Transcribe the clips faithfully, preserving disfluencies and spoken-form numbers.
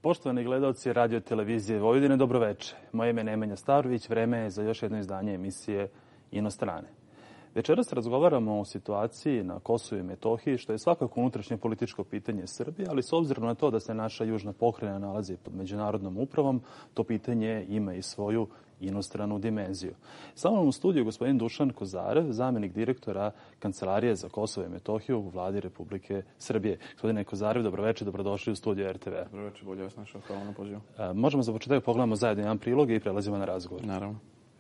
Poštovani gledalci radio televizije Vojvodine, dobroveče. Moje ime je Nemanja Starović, vreme je za još jedno izdanje emisije Inostrane. Večeras razgovaramo o situaciji na Kosovu i Metohiji, što je svakako unutrašnje političko pitanje Srbije, ali s obzirom na to da se naša južna pokrajina nalazi pod međunarodnom upravom, to pitanje ima i svoju inostranu dimenziju. Sa mnom u studiju gospodin Dušan Kozarev, zamenik direktora Kancelarije za Kosovo i Metohiju u Vladi Republike Srbije. Gospodine Kozarev, dobroveče, dobrodošli u studiju R T V. Dobroveče, bolje vas našao, hvala na pozivu. Možemo za početak pogledamo zajedno jedan prilog i prelazimo na razgovor. Naravno.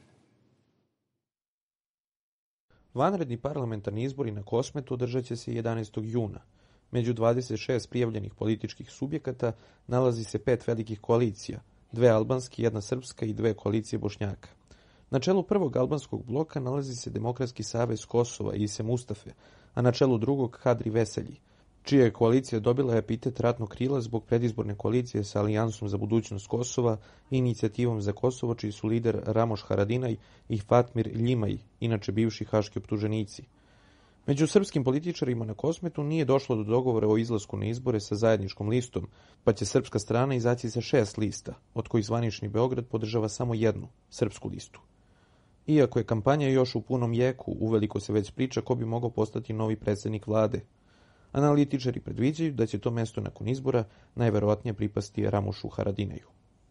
Vanredni parlamentarni izbori na Kosmetu održat će se jedanaestog juna. Među dvadeset šest prijavljenih političkih subjekata nalazi se pet velikih koalicija, dve albanske, jedna srpska i dve koalicije Bošnjaka. Na čelu prvog albanskog bloka nalazi se Demokratski savez Kosova i Ise Mustafe, a na čelu drugog Kadri Veselji, čija je koalicija dobila epitet ratnog krila zbog predizborne koalicije sa Alijansom za budućnost Kosova i Inicijativom za Kosovo, čiji su lider Ramoš Haradinaj i Fatmir Ljimaj, inače bivši haški optuženici. Među srpskim političarima na Kosmetu nije došlo do dogovora o izlasku na izbore sa zajedničkom listom, pa će srpska strana izaći sa šest lista, od kojih zvanični Beograd podržava samo jednu, srpsku listu. Iako je kampanja još u punom jeku, uveliko se već priča ko bi mogao postati novi predsjednik vlade. Analitičari predviđaju da će to mesto nakon izbora najverovatnije pripasti Ramošu Haradinaju.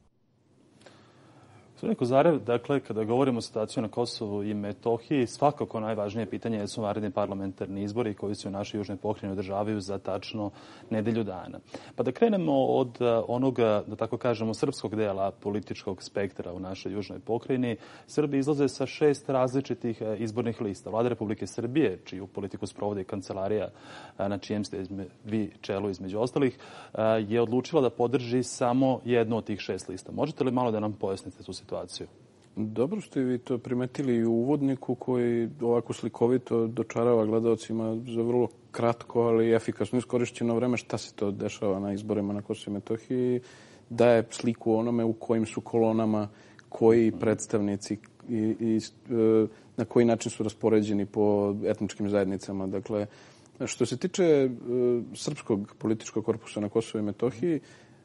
Gospodine Kozarev, dakle, kada govorimo o situaciji na Kosovu i Metohiji, svakako najvažnije pitanje su vanredni parlamentarni izbori koji se u našoj južnoj pokrajini održavaju za tačno nedelju dana. Pa da krenemo od onoga, da tako kažemo, srpskog dela političkog spektra u našoj južnoj pokrajini. Srbi izlaze sa šest različitih izbornih lista. Vlada Republike Srbije, čiju politiku sprovodi kancelarija na čijem ste vi čelu između ostalih, je odlučila da podrži samo jednu od tih šest lista. Možete li malo da nam pojasnite tu situaciju? Dobro ste vi to primetili i u uvodniku koji ovako slikovito dočarava gledalcima za vrlo kratko, ali efikasno iskorišćeno vreme šta se to dešava na izborima na Kosovu i Metohiji, daje sliku onome u kojim su kolonama, koji predstavnici i, i na koji način su raspoređeni po etničkim zajednicama. Dakle, što se tiče srpskog političkog korpusa na Kosovu i Metohiji,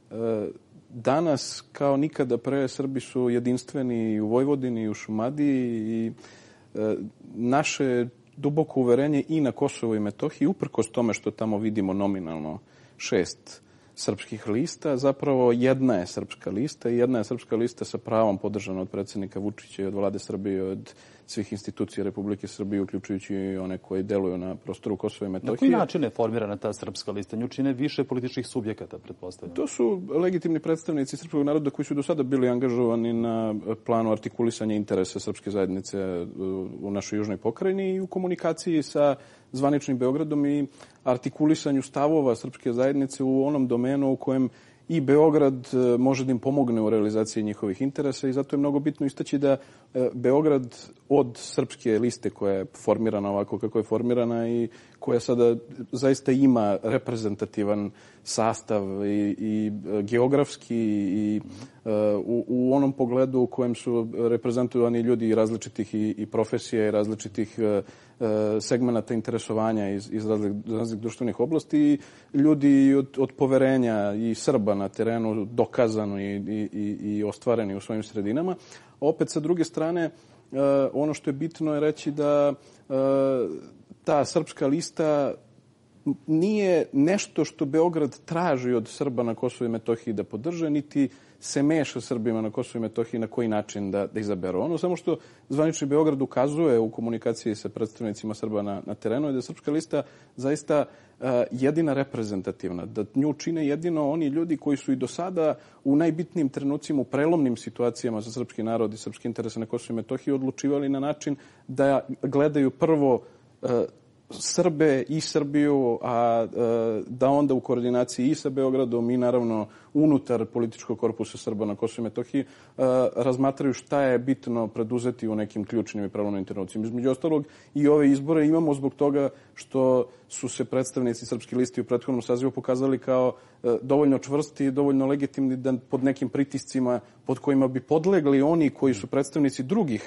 danas, kao nikada pre, Srbi su jedinstveni i u Vojvodini i u Šumadiji i e, naše duboko uverenje i na Kosovu i Metohiji, uprkos tome što tamo vidimo nominalno šest srpskih lista, zapravo jedna je srpska lista i jedna je srpska lista sa pravom podržana od predsjednika Vučića i od vlade Srbije, od svih institucija Republike Srbije, uključujući i one koji deluju na prostoru Kosova i Metohije. Na koji način je formirana ta srpska lista? Nju čine više političkih subjekata, pretpostavljam. To su legitimni predstavnici srpskog naroda koji su do sada bili angažovani na planu artikulisanja interesa srpske zajednice u našoj južnoj pokrajini i u komunikaciji sa zvaničnim Beogradom i artikulisanju stavova srpske zajednice u onom domenu u kojem i Beograd može da im pomogne u realizaciji njihovih interesa i zato je mnogo bitno istaći da Beograd od srpske liste koja je formirana ovako kako je formirana i koja sada zaista ima reprezentativan sastav i, i geografski i u, u onom pogledu u kojem su reprezentovani ljudi različitih i, i profesija i različitih segmenata interesovanja iz, iz različitih društvenih oblasti i ljudi od, od poverenja i Srba na terenu dokazano i, i, i ostvareni u svojim sredinama. Opet, sa druge strane, ono što je bitno je reći da ta srpska lista nije nešto što Beograd traži od Srba na Kosovu i Metohiji da podrže, niti se meša Srbima na Kosovu i Metohiji na koji način da, da izaberu. Ono samo što zvanični Beograd ukazuje u komunikaciji sa predstavnicima Srba na, na terenu je da je srpska lista zaista uh, jedina reprezentativna, da nju čine jedino oni ljudi koji su i do sada u najbitnijim trenucima, u prelomnim situacijama za srpski narod i srpski interese na Kosovu i Metohiji odlučivali na način da gledaju prvo uh, Srbe i Srbiju, a da onda u koordinaciji i sa Beogradom i naravno unutar političkog korpusa Srba na Kosovu i Metohiji razmatraju šta je bitno preduzeti u nekim ključnim i prelomnim trenucima. Između ostalog i ove izbore imamo zbog toga što su se predstavnici srpske liste u prethodnom sazivu pokazali kao dovoljno čvrsti i dovoljno legitimni da pod nekim pritiscima pod kojima bi podlegli oni koji su predstavnici drugih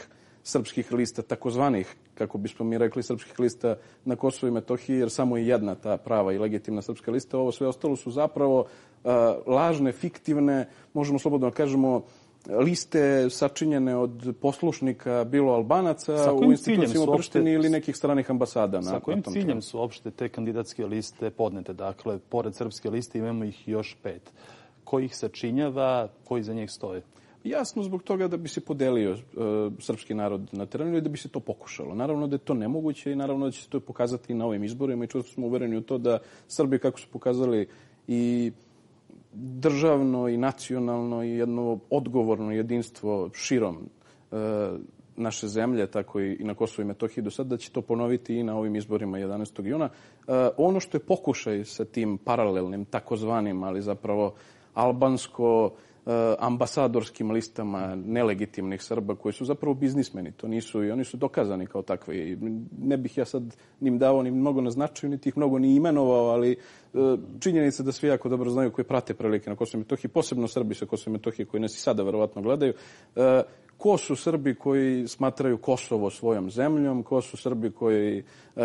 srpskih lista, takozvanih, kako bismo mi rekli, srpskih lista na Kosovu i Metohiji, jer samo je jedna ta prava i legitimna srpska lista. Ovo sve ostalo su zapravo uh, lažne, fiktivne, možemo slobodno kažemo, liste sačinjene od poslušnika, bilo Albanaca u institucijama u Prištini ili nekih stranih ambasada. Sa kojim ciljem su uopšte te kandidatske liste podnete? Dakle, pored srpske liste imamo ih još pet. Ko ih sačinjava, koji za njih stoje? Jasno, zbog toga da bi se podelio uh, srpski narod na terenu i da bi se to pokušalo. Naravno da je to nemoguće i naravno da će se to pokazati i na ovim izborima i čvrsto smo uvereni u to da Srbi, kako su pokazali i državno i nacionalno i jedno odgovorno jedinstvo širom uh, naše zemlje, tako i na Kosovu i Metohiji do sada, da će to ponoviti i na ovim izborima jedanaestog juna. Uh, ono što je pokušaj sa tim paralelnim, takozvanim, ali zapravo albansko ambasadorskim listama nelegitimnih Srba koji su zapravo biznismeni. To nisu i oni su dokazani kao takvi. Ne bih ja sad nim dao ni mnogo na značaju, niti ih mnogo ni imenovao, ali činjenica da svi jako dobro znaju koji prate prilike na Kosovu i Metohiji, posebno Srbi sa Kosova i Metohije koji nas i sada verovatno gledaju, ko su Srbi koji smatraju Kosovo svojom zemljom, ko su Srbi koji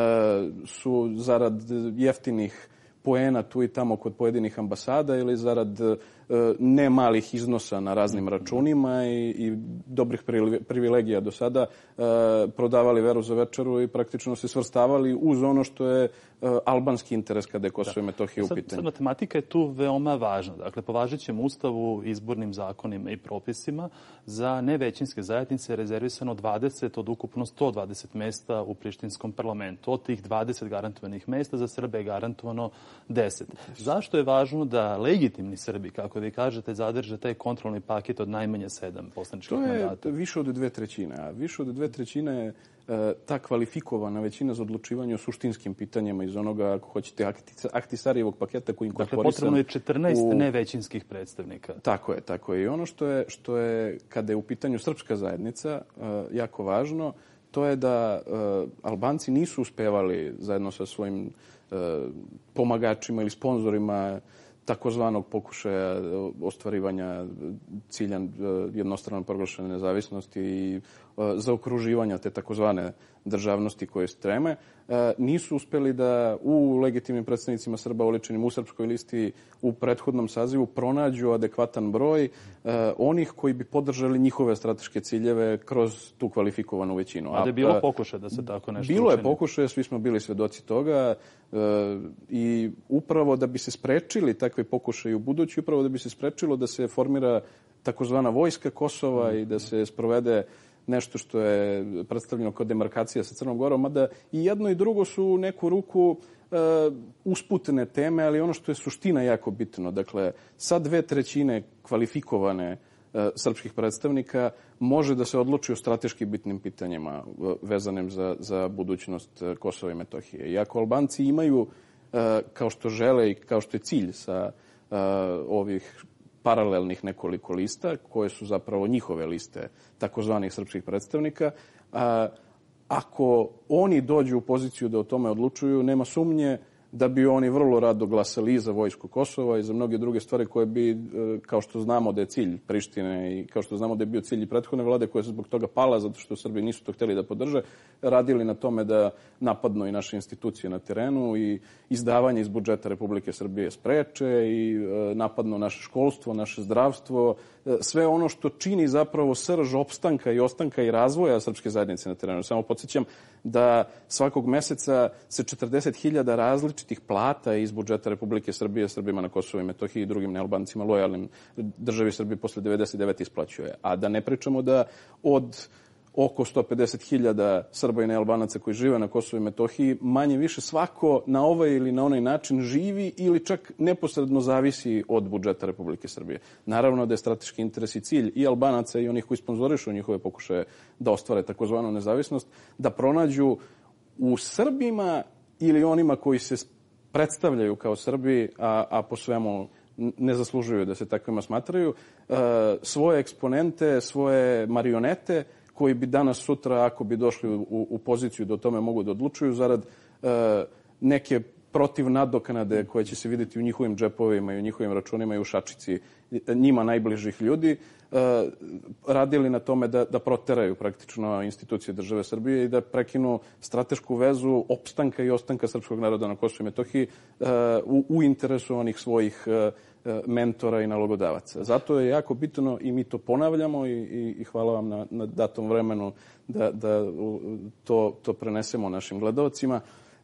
su zarad jeftinih poena tu i tamo kod pojedinih ambasada ili zarad e, ne malih iznosa na raznim računima i, i dobrih privilegija do sada e, prodavali veru za večeru i praktično se svrstavali uz ono što je e, albanski interes kada je Kosovo i Metohija u pitanju. Sad, sad matematika je tu veoma važna. Dakle, po važećem ustavu, izbornim zakonima i propisima za nevećinske zajednice je rezervisano dvadeset od ukupno sto dvadeset mesta u prištinskom parlamentu. Od tih dvadeset garantovanih mesta za Srbe je garantovano deset. Zašto je važno da legitimni Srbi, kako vi kažete, zadrže taj kontrolni paket od najmanje sedam poslaničkih mandata? To je više od dve trećine. A više od dve trećine je e, ta kvalifikovana većina za odlučivanje o suštinskim pitanjima iz onoga, ako hoćete, akti, Ahtisarijevog paketa koji inkorporisan. Dakle, potrebno je četrnaest u... nevećinskih predstavnika. Tako je, tako je. I ono što je, što je kada je u pitanju srpska zajednica, e, jako važno, to je da e, Albanci nisu uspevali zajedno sa svojim pomagačima ili sponzorima takozvanog pokušaja ostvarivanja cilja jednostrano proglašene nezavisnosti i zaokruživanja te takozvane državnosti koje streme, nisu uspeli da u legitimnim predstavnicima Srba oličenim u srpskoj listi u prethodnom sazivu pronađu adekvatan broj onih koji bi podržali njihove strateške ciljeve kroz tu kvalifikovanu većinu. A da je bilo pokušaja da se tako nešto Bilo učini? je pokušaja, svi smo bili svedoci toga i upravo da bi se sprečili takve pokušaje u budući, upravo da bi se sprečilo da se formira takozvana vojska Kosova i da se sprovede nešto što je predstavljeno kao demarkacija sa Crnom Gorom, mada i jedno i drugo su u neku ruku e, usputne teme, ali ono što je suština jako bitno. Dakle, sa dve trećine kvalifikovane e, srpskih predstavnika može da se odluči o strateški bitnim pitanjima vezanim za, za budućnost Kosova i Metohije. Iako Albanci imaju, e, kao što žele i kao što je cilj sa e, ovih paralelnih nekoliko lista, koje su zapravo njihove liste takozvanih srpskih predstavnika. A, ako oni dođu u poziciju da o tome odlučuju, nema sumnje da bi oni vrlo rado glasali i za vojsku Kosova i za mnoge druge stvari koje bi, kao što znamo da je cilj Prištine i kao što znamo da je bio cilj i prethodne vlade koja se zbog toga pala zato što Srbi nisu to htjeli da podrže, radili na tome da napadnu i naše institucije na terenu i izdavanje iz budžeta Republike Srbije spreče i napadnu naše školstvo, naše zdravstvo, sve ono što čini zapravo srž opstanka i ostanka i razvoja srpske zajednice na terenu. Samo podsjećam da svakog meseca se četrdeset hiljada različitih plata iz budžeta Republike Srbije Srbima na Kosovu i Metohiji i drugim nealbancima lojalnim državi Srbije posle devedeset devete isplaćuje. A da ne pričamo da od oko sto pedeset hiljada Srba i nealbanaca koji žive na Kosovu i Metohiji, manje više svako na ovaj ili na onaj način živi ili čak neposredno zavisi od budžeta Republike Srbije. Naravno da je strateški interes i cilj i Albanaca i onih koji sponzorišu njihove pokušaje da ostvare takozvanu nezavisnost, da pronađu u Srbima ili onima koji se predstavljaju kao Srbi, a, a po svemu ne zaslužuju da se takvima smatraju, svoje eksponente, svoje marionete koji bi danas sutra, ako bi došli u, u poziciju da o tome mogu da odlučuju, zarad e, neke protiv nadoknade koja će se vidjeti u njihovim džepovima i u njihovim računima i u šačici njima najbližih ljudi, radili na tome da, da proteraju praktično institucije države Srbije i da prekinu stratešku vezu opstanka i ostanka srpskog naroda na Kosovu i Metohiji u, u interesu onih svojih mentora i nalogodavaca. Zato je jako bitno i mi to ponavljamo i, i, i hvala vam na, na datom vremenu da, da to, to prenesemo našim gledalcima.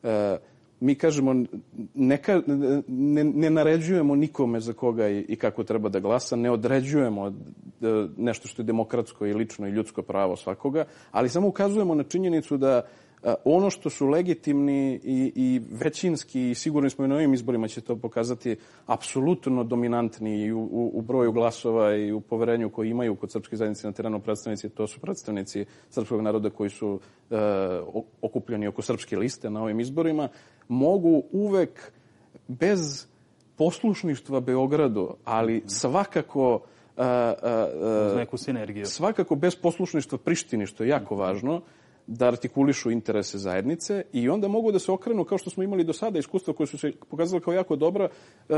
Mi kažemo, neka, ne, ne naređujemo nikome za koga i, i kako treba da glasa, ne određujemo nešto što je demokratsko i lično i ljudsko pravo svakoga, ali samo ukazujemo na činjenicu da ono što su legitimni i, i većinski, i sigurno smo i na ovim izborima će to pokazati, apsolutno dominantni i u, u, u broju glasova i u poverenju koji imaju kod srpske zajednice na terenu predstavnici, to su predstavnici srpskog naroda koji su e, okupljeni oko srpske liste na ovim izborima, mogu uvek bez poslušništva Beogradu, ali svakako a, a, a, neku sinergiju. Svakako bez poslušništva Prištini, što je jako važno, da artikulišu interese zajednice i onda mogu da se okrenu, kao što smo imali do sada, iskustva koje su se pokazala kao jako dobra,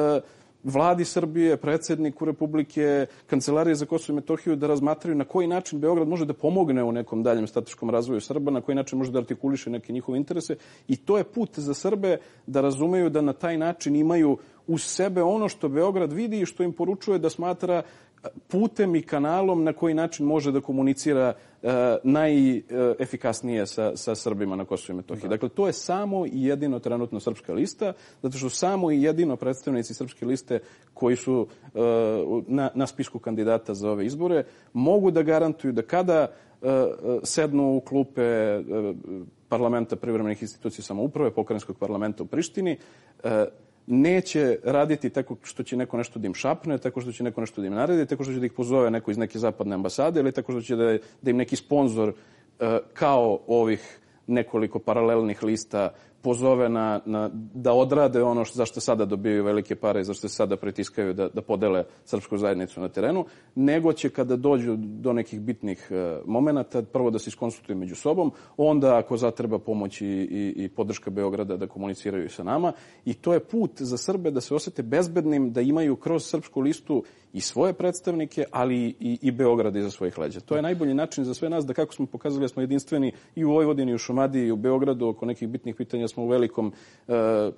vladi Srbije, predsjedniku Republike, Kancelarije za Kosovo i Metohiju, da razmatraju na koji način Beograd može da pomogne u nekom daljem strateškom razvoju Srba, na koji način može da artikuliše neke njihove interese. I to je put za Srbe da razumeju da na taj način imaju uz sebe ono što Beograd vidi i što im poručuje da smatra putem i kanalom na koji način može da komunicira uh, najefikasnije sa, sa Srbima na Kosovu i Metohiji. Da. Dakle, to je samo i jedino trenutno Srpska lista, zato što samo i jedino predstavnici Srpske liste koji su uh, na, na spisku kandidata za ove izbore mogu da garantuju da kada uh, sednu u klupe uh, parlamenta privremenih institucija samouprave, pokrajinskog parlamenta u Prištini, uh, neće raditi tako što će neko nešto da im šapne, tako što će neko nešto da im naredi, tako što će da ih pozove neko iz neke zapadne ambasade ili tako što će da, da im neki sponzor uh, kao ovih nekoliko paralelnih lista pozove na, na, da odrade ono što, zašto sada dobijaju velike pare i zašto se sada pritiskaju da, da podele srpsku zajednicu na terenu, nego će kada dođu do nekih bitnih uh, momenata prvo da se iskonsultuju među sobom, onda ako zatreba pomoć i, i, i podrška Beograda da komuniciraju sa nama. I to je put za Srbe da se osete bezbednim, da imaju kroz srpsku listu i svoje predstavnike, ali i, i Beograd iza svojih leđa. To je najbolji način za sve nas da, kako smo pokazali, smo jedinstveni i u Vojvodini, i u Šumadiji, i u Beogradu, oko nekih bitnih pitanja smo u velikom, e,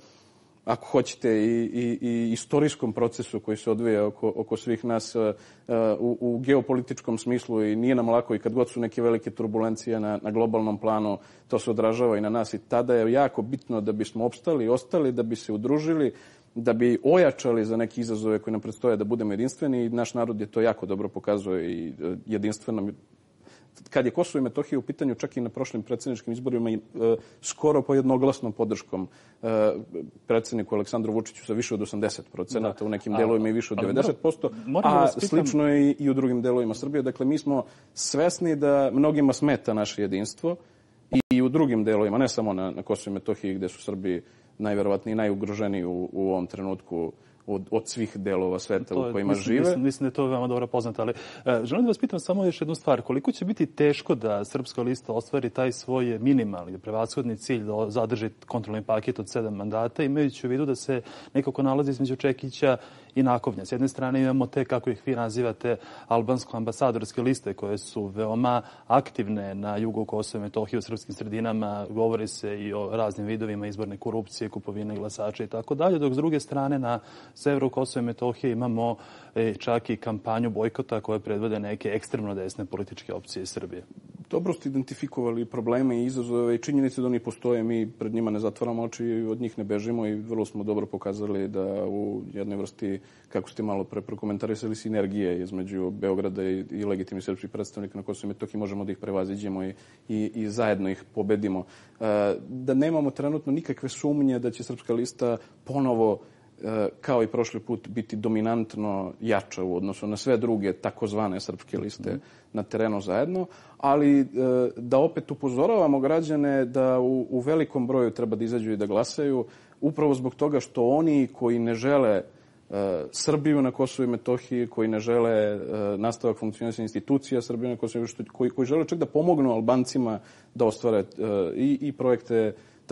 ako hoćete, i, i, i istorijskom procesu koji se odvija oko, oko svih nas e, u, u geopolitičkom smislu i nije nam lako i kad god su neke velike turbulencije na, na globalnom planu, to se odražava i na nas i tada je jako bitno da bismo opstali i ostali, da bi se udružili, da bi ojačali za neke izazove koji nam predstoje da budemo jedinstveni i naš narod je to jako dobro pokazuje i jedinstveno. Kad je Kosovo i Metohija u pitanju, čak i na prošlim predsjedničkim izborima, e, skoro po jednoglasnom podrškom e, predsjedniku Aleksandru Vučiću sa više od osamdeset procenata, da. U nekim delovima i više od devedeset posto, a slično je i, i u drugim delovima Srbije. Dakle, mi smo svesni da mnogima smeta naše jedinstvo i u drugim delovima, ne samo na, na Kosovo i Metohiji gde su Srbi najverovatnije najugroženiji u, u ovom trenutku od, od svih delova sveta u kojima mislim, žive. Mislim, mislim da je to veoma dobro poznato, ali uh, želim da vas pitam samo još jednu stvar. Koliko će biti teško da Srpska lista ostvari taj svoj minimalni, prevashodni cilj da zadrži kontrolni paket od sedam mandata, imajući u vidu da se nekako nalazi između Čekića i Nakovnja. S jedne strane imamo te, kako ih vi nazivate, albansko-ambasadorske liste koje su veoma aktivne na jugu Kosova i Metohije u srpskim sredinama. Govori se i o raznim vidovima izborne korupcije, kupovine glasača i tako dalje, dok s druge strane na severu Kosova i Metohije imamo e, čak i kampanju bojkota koje predvode neke ekstremno desne političke opcije iz Srbije. Dobro ste identifikovali probleme i izazove i činjenice da oni postoje. Mi pred njima ne zatvaramo oči i od njih ne bežimo i vrlo smo dobro pokazali da u jednoj vrsti, kako ste malo pre prokomentarisali, sinergije između Beograda i, i legitimnih srpskih predstavnika na Kosovu i Metohiji možemo da ih prevaziđemo i, i, i zajedno ih pobedimo. E, da nemamo trenutno nikakve sumnje da će Srpska lista ponovo, kao i prošli put, biti dominantno jača u odnosu na sve druge takozvane srpske liste na terenu zajedno, ali da opet upozoravamo građane da u, u velikom broju treba da izađu i da glasaju, upravo zbog toga što oni koji ne žele uh, Srbiju na Kosovu i Metohiji, koji ne žele uh, nastavak funkcionisanja institucija Srbije na Kosovu i Metohiji, koji, koji žele čak da pomognu Albancima da ostvare uh, i, i projekte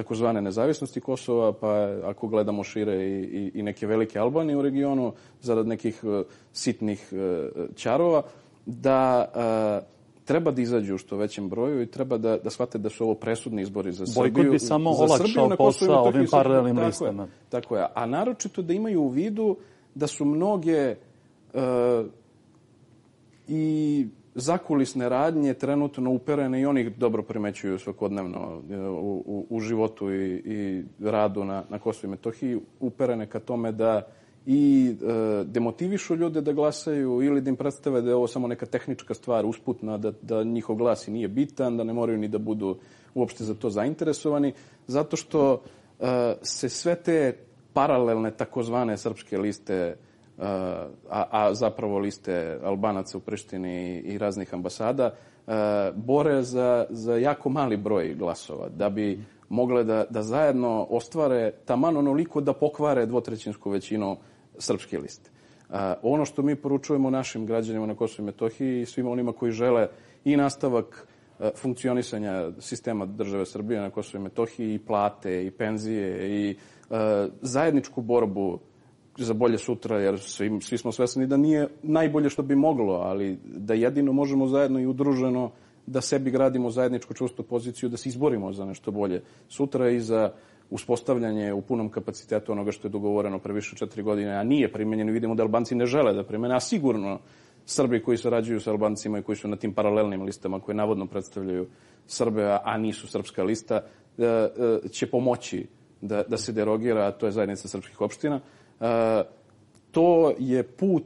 takozvane nezavisnosti Kosova, pa ako gledamo šire i, i, i neke velike Albanije u regionu, zarad nekih uh, sitnih uh, ćarova, da uh, treba da izađu u što većem broju i treba da, da shvate da su ovo presudni izbori za Srbiju. Bojkot bi samo olakšao posao ovim paralelnim listama. Tako je. A naročito da imaju u vidu da su mnoge uh, i zakulisne radnje trenutno uperene i oni dobro primećuju svakodnevno u, u, u životu i, i radu na, na Kosovu i Metohiji, uperene ka tome da i e, demotivišu ljude da glasaju ili da im predstave da je ovo samo neka tehnička stvar usputna, da, da njihov glas i nije bitan, da ne moraju ni da budu uopšte za to zainteresovani, zato što e, se sve te paralelne takozvane srpske liste, a, a zapravo liste Albanaca u Prištini i raznih ambasada, a, bore za, za jako mali broj glasova, da bi mogle da, da zajedno ostvare taman onoliko da pokvare dvotrećinsku većinu srpske liste. A, ono što mi poručujemo našim građanima na Kosovu i Metohiji i svima onima koji žele i nastavak a, funkcionisanja sistema države Srbije na Kosovu i Metohiji, i plate, i penzije, i a, zajedničku borbu za bolje sutra, jer svi, svi smo svesni da nije najbolje što bi moglo, ali da jedino možemo zajedno i udruženo da sebi gradimo zajedničku čvrstu poziciju, da se izborimo za nešto bolje sutra i za uspostavljanje u punom kapacitetu onoga što je dogovoreno pre više četiri godine, a nije primenjeno. Vidimo da Albanci ne žele da primene, a sigurno Srbi koji sarađuju sa Albancima i koji su na tim paralelnim listama koje navodno predstavljaju Srbe, a nisu srpska lista, će pomoći da, da se derogira, a to je zajednica srpskih opština. Uh, to je put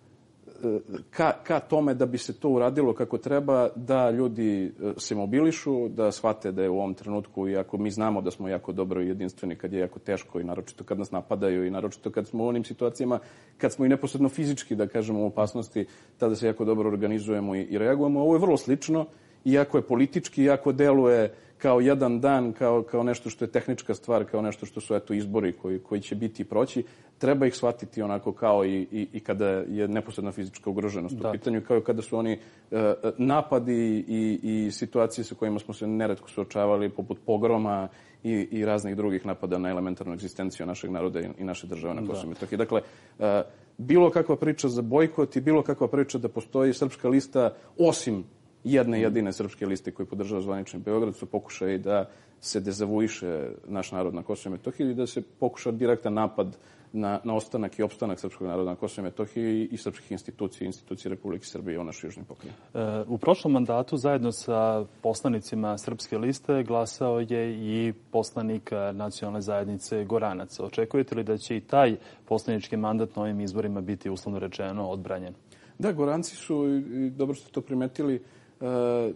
uh, ka, ka tome da bi se to uradilo kako treba, da ljudi uh, se mobilišu, da shvate da je u ovom trenutku, iako mi znamo da smo jako dobro i jedinstveni kad je jako teško i naročito kad nas napadaju i naročito kad smo u onim situacijama, kad smo i neposredno fizički, da kažemo, u opasnosti, tada se jako dobro organizujemo i, i reagujemo. Ovo je vrlo slično, iako je politički, iako deluje kao jedan dan, kao, kao nešto što je tehnička stvar, kao nešto što su eto izbori koji, koji će biti i proći, treba ih shvatiti onako kao i, i, i kada je neposredna fizička ugroženost da. u pitanju, kao i kada su oni uh, napadi i, i situacije sa kojima smo se neretko suočavali, poput pogroma i, i raznih drugih napada na elementarnu egzistenciju našeg naroda i, i naše države na Kosovu i Metohiji. Dakle, uh, bilo kakva priča za bojkot i bilo kakva priča da postoji srpska lista, osim jedne jedine srpske liste koje podržava zvanični Beograd, su pokušaj da se dezavuiše naš narod na Kosovu i Metohiji i da se pokuša direktan napad na, na ostanak i opstanak srpskog naroda na Kosovu i Metohiji i srpskih institucija, institucije Republike Srbije u našoj južnoj pokrajini. E, u prošlom mandatu zajedno sa poslanicima srpske liste glasao je i poslanik nacionalne zajednice Goranaca. Očekujete li da će i taj poslanički mandat na ovim izborima biti uslovno rečeno odbranjen? Da, Goranci su, i dobro ste to primetili, Uh,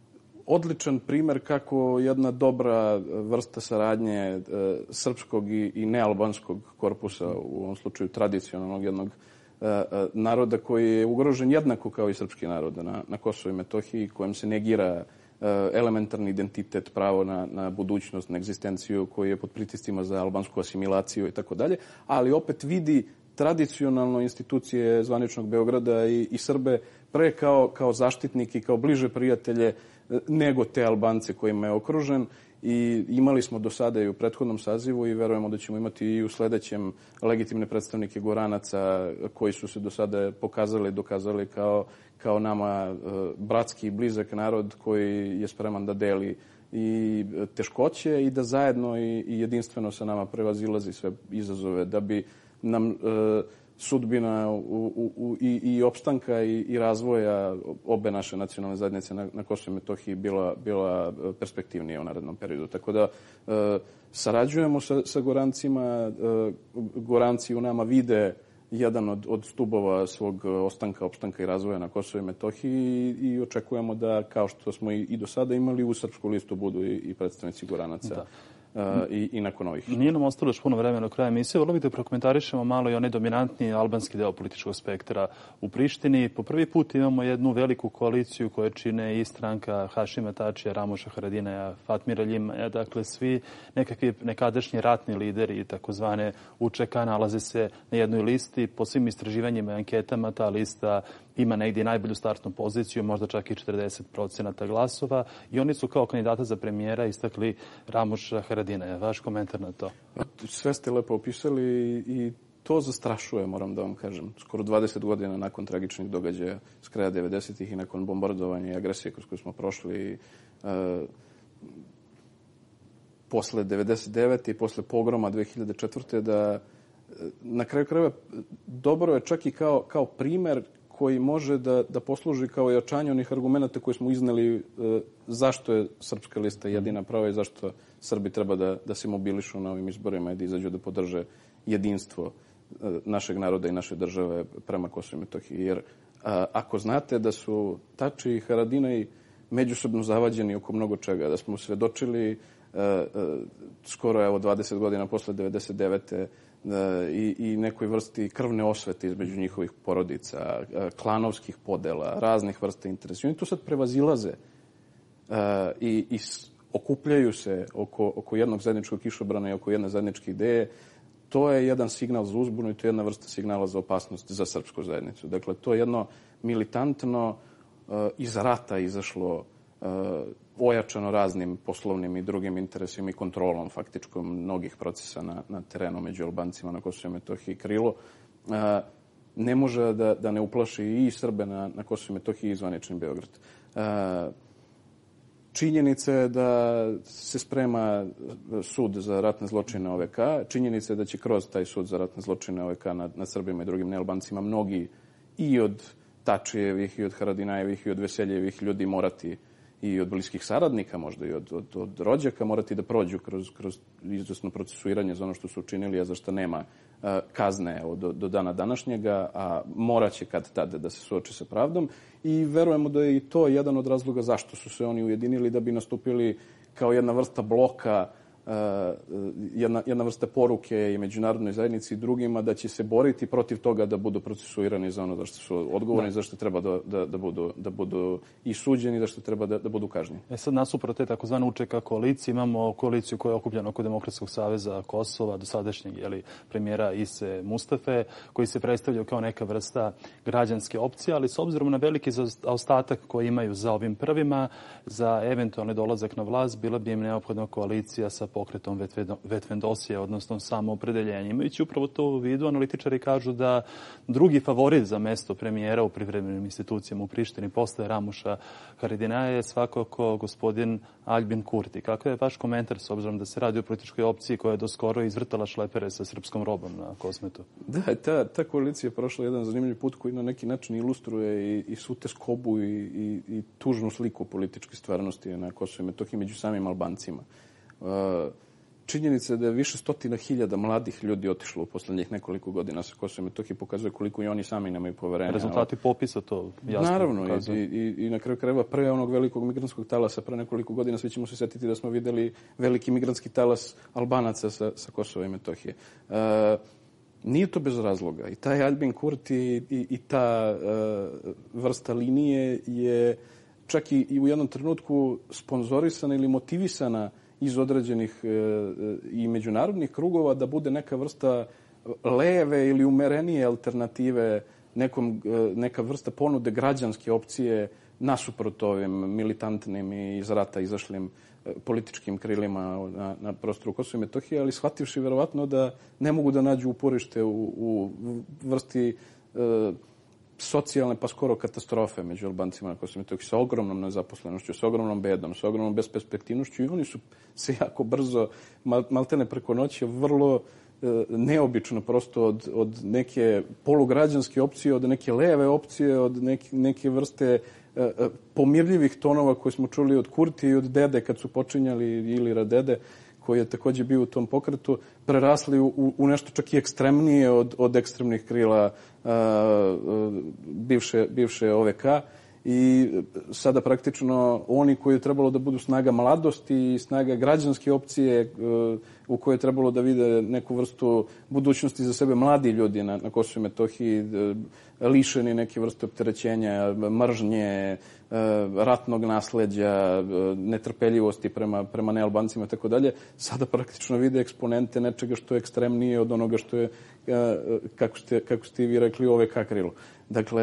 odličan primer kako jedna dobra vrsta saradnje uh, srpskog i, i nealbanskog korpusa, u ovom slučaju tradicionalnog jednog uh, uh, naroda koji je ugrožen jednako kao i srpski narod na, na Kosovu i Metohiji, kojem se negira uh, elementarni identitet, pravo na, na budućnost, na egzistenciju, koji je pod pritiscima za albansku asimilaciju i tako dalje, ali opet vidi tradicionalno institucije zvaničnog Beograda i, i Srbe pre kao, kao zaštitniki, kao bliže prijatelje nego te Albance kojima je okružen. I imali smo do sada i u prethodnom sazivu i verujemo da ćemo imati i u sledećem legitimne predstavnike Goranaca koji su se do sada pokazali, dokazali kao, kao nama bratski i blizak narod koji je spreman da deli i teškoće i da zajedno i, i jedinstveno sa nama prevazilazi sve izazove da bi nam e, sudbina u, u, u, i, i opstanka i, i razvoja obe naše nacionalne zajednice na, na Kosovu i Metohiji bila, bila perspektivnija u narednom periodu. Tako da e, sarađujemo sa, sa Gorancima, e, Goranci u nama vide jedan od, od stubova svog ostanka, opstanka i razvoja na Kosovu i Metohiji i, i očekujemo da, kao što smo i, i do sada imali, u srpsku listu budu i, i predstavnici Goranaca. Da. Uh, i, i nakon ovih. Nije nam ostalo još puno vremena do kraja emisije. Volio bih da prokomentarišemo malo i onaj dominantni albanski deo političkog spektra u Prištini. Po prvi put imamo jednu veliku koaliciju koju čine i stranka Hašima Tačija, Ramoša Haradinaja, Fatmira Ljimaja. Dakle, svi nekakvi nekadašnji ratni lideri, takozvane U Č K, nalaze se na jednoj listi. Po svim istraživanjima i anketama ta lista ima negdje najbolju startnu poziciju, možda čak i četrdeset procenata glasova i oni su kao kandidata za premijera istakli Ramuša Haradinaja. Vaš komentar na to? Sve ste lepo opisali i to zastrašuje, moram da vam kažem. Skoro dvadeset godina nakon tragičnih događaja s kraja devedesetih i nakon bombardovanja i agresije kroz koju smo prošli uh, posle devedeset devete i posle pogroma dve hiljade četvrte da na kraju krajeva dobro je čak i kao, kao primer koji može da, da posluži kao jačanje onih argumenta koje smo izneli uh, zašto je Srpska lista jedina prava i zašto Srbi treba da, da se mobilišu na ovim izborima i da izađu da podrže jedinstvo našeg naroda i naše države prema Kosovu i Metohiji. Jer a, ako znate da su Tači i Haradinaj međusobno zavađeni oko mnogo čega, da smo svedočili a, a, skoro evo dvadeset godina posle devedeset devete a, i, i nekoj vrsti krvne osvete između njihovih porodica, a, klanovskih podela, raznih vrsta interesa. Oni tu sad prevazilaze a, i, i okupljaju se oko, oko jednog zajedničkog kišobrana i oko jedne zajedničke ideje. To je jedan signal za uzbunu i to je jedna vrsta signala za opasnost za srpsku zajednicu. Dakle, to je jedno militantno uh, iz rata izašlo uh, ojačano raznim poslovnim i drugim interesima i kontrolom faktičkom mnogih procesa na, na terenu među Albancima na Kosovu i Metohiji krilo. Uh, ne može da, da ne uplaši i Srbe na, na Kosovu i Metohiji i zvanični Beograd. Uh, Činjenica je da se sprema sud za ratne zločine O V K. Činjenica je da će kroz taj sud za ratne zločine O V K nad, nad Srbima i drugim nealbancima mnogi i od Tačijevih, i od Haradinajevih, i od Veseljevih ljudi morati, i od bliskih saradnika možda, i od, od, od rođaka morati da prođu kroz, kroz izvesno procesuiranje za ono što su učinili, a za što nema uh, kazne do, do dana današnjega, a moraće kad tada da se suoči sa pravdom. I verujemo da je i to jedan od razloga zašto su se oni ujedinili, da bi nastupili kao jedna vrsta bloka, uh, jedna, jedna vrsta poruke i međunarodnoj zajednici i drugima da će se boriti protiv toga da budu procesuirani za ono za što su odgovorni, za što treba da, da, da, budu, da budu i suđeni, za što treba da, da budu kažnjeni. E sad nasuprot te takozvane U Č K koalicije imamo koaliciju koja je okupljena oko Demokratskog saveza Kosova, dosadašnjeg jeli, premijera Ise Mustafe, koji se predstavljaju kao neka vrsta građanske opcije, ali s obzirom na veliki zaostatak koji imaju za ovim prvima, za eventualni dolazak na vlast, bila bi im neophodna koalicija sa pokretom Vetvendosije, odnosno samoopredeljenje. Imajući upravo to u vidu, analitičari kažu da drugi favorit za mesto premijera u privremenim institucijama u Prištini posle Ramuša Haradinaja je svakako gospodin Aljbin Kurti. Kakav je vaš komentar s obzirom da se radi o političkoj opciji koja je doskoro izvrtala šlepere sa srpskom robom na Kosmetu? Da, ta, ta koalicija je prošla jedan zanimljiv put koji na neki način ilustruje i, i svu teskobu i, i, i tužnu sliku političke stvarnosti na Kosovu i Metohiji među samim Albancima. Uh, činjenica je da je više stotina hiljada mladih ljudi otišlo u poslednjih nekoliko godina sa Kosova i Metohije, pokazuje koliko i oni sami nemaju poverenja. Rezultati popisa to jasno Naravno, pokazuju. i, i, i na kraju krajeva pre onog velikog migrantskog talasa, pre nekoliko godina, svi ćemo se setiti da smo videli veliki migrantski talas Albanaca sa, sa Kosova i Metohije. Uh, nije to bez razloga. I taj Aljbin Kurti i, i, i ta uh, vrsta linije je čak i, i u jednom trenutku sponzorisana ili motivisana iz određenih e, i međunarodnih krugova da bude neka vrsta leve ili umerenije alternative, nekom, e, neka vrsta ponude građanske opcije nasuprot ovim militantnim i iz rata izašlim e, političkim krilima na, na prostoru Kosova i Metohije, ali shvativši verovatno da ne mogu da nađu uporište u, u vrsti e, socijalne pa skoro katastrofe među Albancima na Kosovu i Metohiji, sa ogromnom nezaposlenošću, sa ogromnom bedom, sa ogromnom besperspektivnošću i oni su se jako brzo, mal, maltene preko noći, vrlo e, neobično prosto od, od neke polugrađanske opcije, od neke leve opcije, od neke, neke vrste e, pomirljivih tonova koje smo čuli od Kurti i od Dede kad su počinjali, ili Radede, koji je takođe bio u tom pokretu, prerasli u, u nešto čak i ekstremnije od, od ekstremnih krila a, a, bivše, bivše O V K. I sada praktično oni koji je trebalo da budu snaga mladosti i snaga građanske opcije u kojoj je trebalo da vide neku vrstu budućnosti za sebe mladi ljudi na, na Kosovu i Metohiji, lišeni neke vrste opterećenja, mržnje, ratnog nasleđa, netrpeljivosti prema, prema nealbancima i tako dalje, sada praktično vide eksponente nečega što je ekstremnije od onoga što je, kako ste, kako ste vi rekli, O V K krilo. Dakle,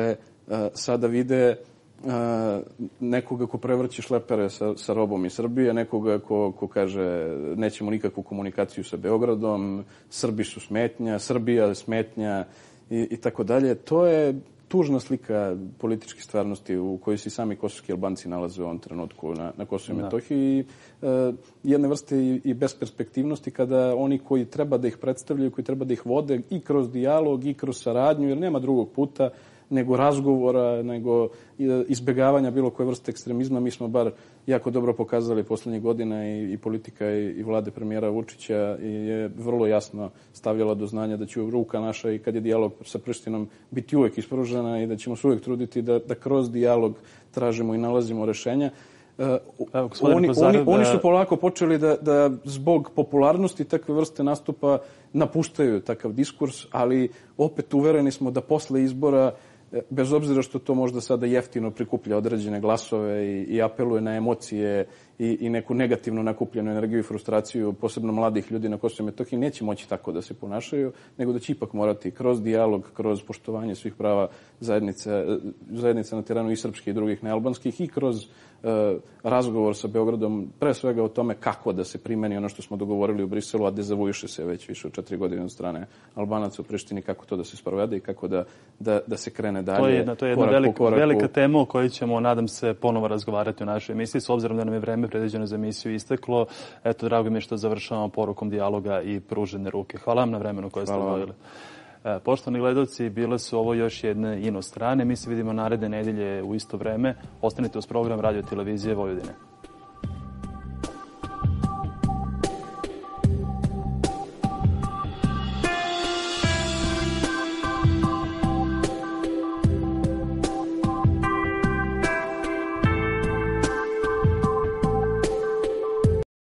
sada vide nekoga ko prevrće šlepere sa, sa robom iz Srbije, nekoga ko, ko kaže nećemo nikakvu komunikaciju sa Beogradom, Srbi su smetnja, Srbija je smetnja i, i tako dalje. To je tužna slika političke stvarnosti u kojoj se i sami kosovski Albanci nalaze u ovom trenutku na, na Kosovu i Metohiji i e, jedne vrste i, i besperspektivnosti kada oni koji treba da ih predstavljaju, koji treba da ih vode i kroz dijalog i kroz saradnju, jer nema drugog puta, nego razgovora, nego izbegavanja bilo koje vrste ekstremizma. Mi smo bar jako dobro pokazali poslednjih godina i, i politika i, i vlade premijera Vučića i je vrlo jasno stavljala do znanja da će ruka naša i kad je dijalog sa Prištinom biti uvek ispružena i da ćemo se uvek truditi da, da kroz dijalog tražimo i nalazimo rešenja. Uh, Evo, oni, oni, oni su polako počeli da, da zbog popularnosti takve vrste nastupa napuštaju takav diskurs, ali opet uvereni smo da posle izbora, bez obzira što to možda sada jeftino prikuplja određene glasove i, i apeluje na emocije i, i neku negativno nakupljenu energiju i frustraciju, posebno mladih ljudi na Kosovu i Metohiji, neće moći tako da se ponašaju, nego da će ipak morati kroz dijalog, kroz poštovanje svih prava zajednice, zajednice na terenu i srpskih i drugih nealbanskih i kroz uh, razgovor sa Beogradom, pre svega o tome kako da se primeni ono što smo dogovorili u Briselu, a dezavuiše se već više od četiri godine od strane Albanaca u Prištini, kako to da se sprovede i kako da, da, da se krene dalje. To je jedna, to je jedna velika, velika tema o kojoj ćemo, nadam se, ponovo razgovarati u našoj emisiji, s obzirom da nam je vreme predviđeno za emisiju isteklo. Eto, drago mi je što završavamo porukom dijaloga i pružene ruke. Hvala vam na vremenu koje ste odvojili. E, poštovani gledalci, bile su ovo još jedne inostrane. Mi se vidimo naredne nedelje u isto vreme. Ostanite uz program Radio Televizije Vojvodine.